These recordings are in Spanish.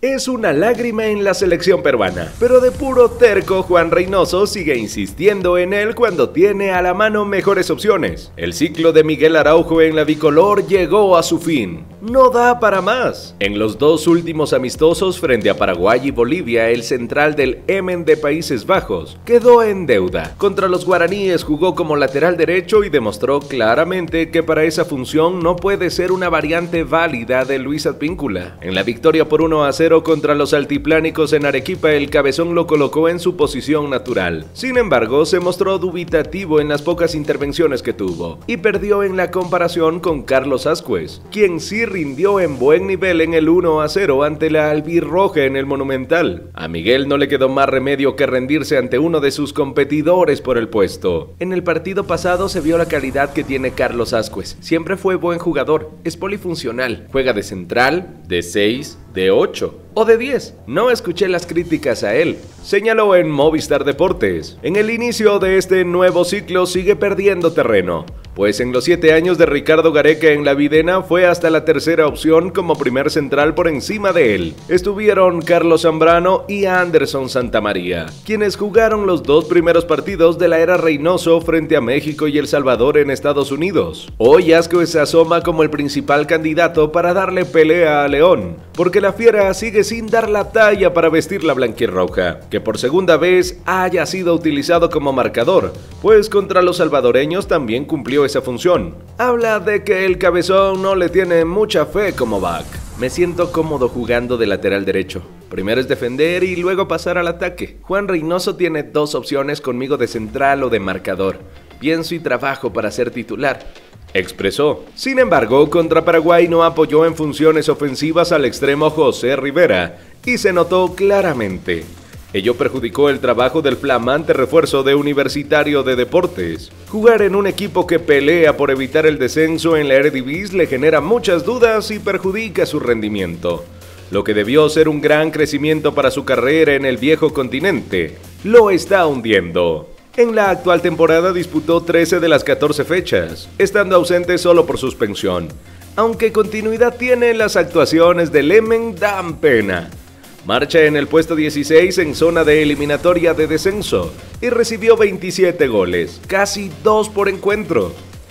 Es una lágrima en la selección peruana, pero de puro terco Juan Reynoso sigue insistiendo en él cuando tiene a la mano mejores opciones. El ciclo de Miguel Araujo en la bicolor llegó a su fin. No da para más. En los dos últimos amistosos frente a Paraguay y Bolivia, el central del Emmen de Países Bajos quedó en deuda. Contra los guaraníes jugó como lateral derecho y demostró claramente que para esa función no puede ser una variante válida de Luis Advíncula. En la victoria por 1-0 contra los altiplánicos en Arequipa, el cabezón lo colocó en su posición natural. Sin embargo, se mostró dubitativo en las pocas intervenciones que tuvo y perdió en la comparación con Carlos Ascuez, quien sí rindió en buen nivel en el 1-0 ante la albirroja en el Monumental. A Miguel no le quedó más remedio que rendirse ante uno de sus competidores por el puesto. En el partido pasado se vio la calidad que tiene Carlos Ascuez. Siempre fue buen jugador, es polifuncional, juega de central, de 6, de 8 o de 10. No escuché las críticas a él, señaló en Movistar Deportes. En el inicio de este nuevo ciclo sigue perdiendo terreno, pues en los 7 años de Ricardo Gareca en la Videna fue hasta la tercera opción como primer central por encima de él. Estuvieron Carlos Zambrano y Anderson Santamaría, quienes jugaron los dos primeros partidos de la era Reynoso frente a México y El Salvador en Estados Unidos. Hoy Ascuez se asoma como el principal candidato para darle pelea a León, porque la fiera sigue sin dar la talla para vestir la blanquirroja, que por segunda vez haya sido utilizado como marcador, pues contra los salvadoreños también cumplió esa función. Habla de que el cabezón no le tiene mucha fe como back. Me siento cómodo jugando de lateral derecho. Primero es defender y luego pasar al ataque. Juan Reynoso tiene dos opciones conmigo de central o de marcador. Pienso y trabajo para ser titular, expresó. Sin embargo, contra Paraguay no apoyó en funciones ofensivas al extremo José Rivera y se notó claramente. Ello perjudicó el trabajo del flamante refuerzo de Universitario de Deportes. Jugar en un equipo que pelea por evitar el descenso en la Eredivisie le genera muchas dudas y perjudica su rendimiento. Lo que debió ser un gran crecimiento para su carrera en el viejo continente, lo está hundiendo. En la actual temporada disputó 13 de las 14 fechas, estando ausente solo por suspensión. Aunque continuidad tiene, las actuaciones del Emmen dan pena. Marcha en el puesto 16 en zona de eliminatoria de descenso y recibió 27 goles, casi 2 por encuentro.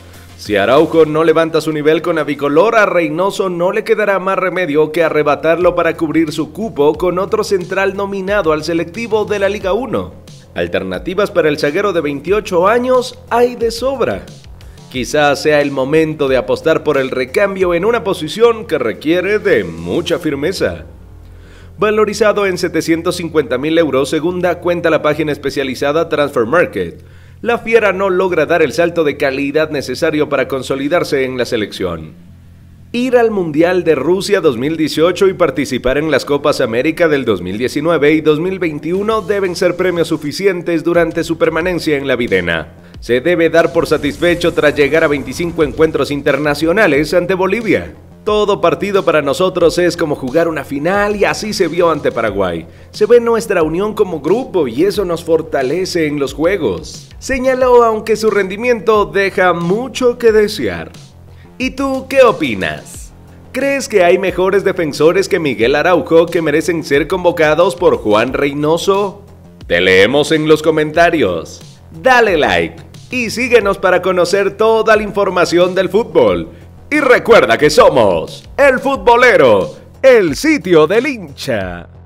Si Araujo no levanta su nivel con la bicolor, a Reynoso no le quedará más remedio que arrebatarlo para cubrir su cupo con otro central nominado al selectivo de la Liga 1. Alternativas para el zaguero de 28 años hay de sobra. Quizás sea el momento de apostar por el recambio en una posición que requiere de mucha firmeza. Valorizado en 750.000 euros según da cuenta la página especializada Transfer Market, la fiera no logra dar el salto de calidad necesario para consolidarse en la selección. Ir al Mundial de Rusia 2018 y participar en las Copas América del 2019 y 2021 deben ser premios suficientes durante su permanencia en la Videna. Se debe dar por satisfecho tras llegar a 25 encuentros internacionales ante Bolivia. Todo partido para nosotros es como jugar una final y así se vio ante Paraguay. Se ve nuestra unión como grupo y eso nos fortalece en los juegos, señaló, aunque su rendimiento deja mucho que desear. ¿Y tú qué opinas? ¿Crees que hay mejores defensores que Miguel Araujo que merecen ser convocados por Juan Reynoso? Te leemos en los comentarios. Dale like y síguenos para conocer toda la información del fútbol. Y recuerda que somos El Futbolero, el sitio del hincha.